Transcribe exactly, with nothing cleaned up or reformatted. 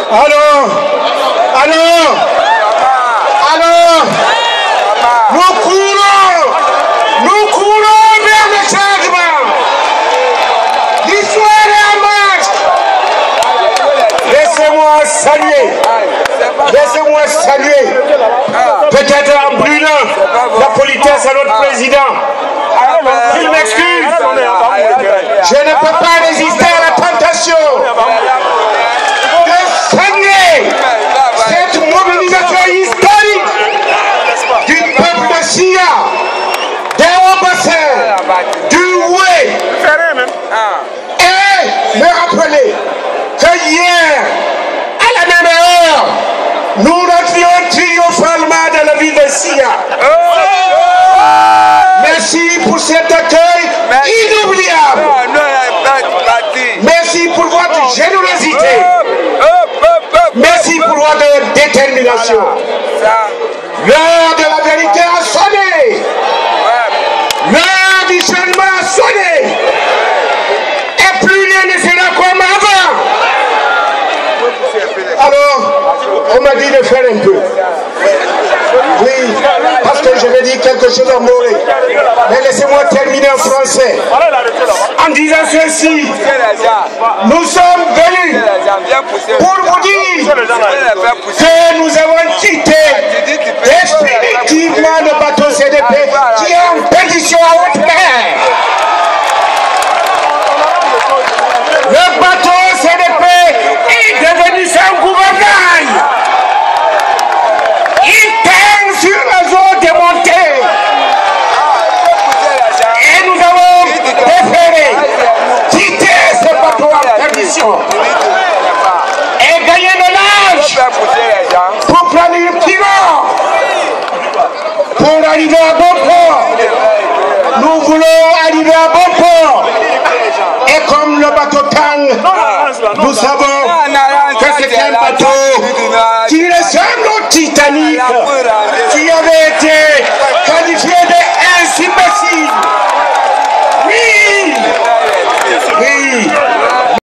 Alors, alors, alors, nous courons, nous courons vers le changement. L'histoire est en marche. Laissez-moi saluer, laissez-moi saluer, peut-être en brûlant la politesse à notre président. Il m'excuse, je ne peux pas résister à la tentation de saluer cette mobilisation historique du peuple de Sia, des Hauts-Bassins, du Houé, et me rappeler que hier, à la même heure, nous rentrions triomphalement dans la ville de Sia. Merci pour cet accueil inoubliable. Merci pour votre générosité. Merci pour votre détermination. L'heure de la vérité a sonné. L'heure du changement a sonné. Et plus rien ne sera comme avant. Alors, on m'a dit de faire un peu. Oui, parce que je vais dire quelque chose en moré. Mais laissez-moi terminer en français. En disant ceci, nous sommes venus pour vous dire que nous avons quitté définitivement le bateau C D P qui est en perdition à haute mer. Le bateau C D P est devenu sans gouvernail. Il teigne sur la zone démontée. Et nous avons préféré quitter ce bateau en perdition et gagner de l'âge pour prendre une pirogue pour arriver à bon port. Nous voulons arriver à bon port. Et comme le bateau tangue, nous savons que c'est un bateau qui ressemble au Titanic.